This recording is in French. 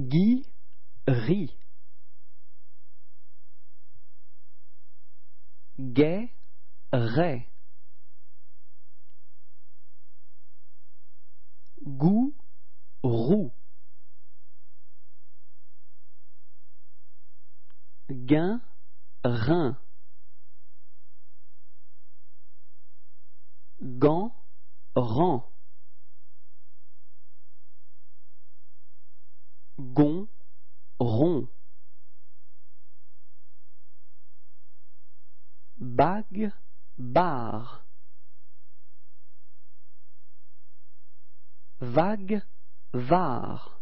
Guy rit. Gai rait. Goût roux. Gain rein. Gant rang. Gon rond. Bague barre. Vague var.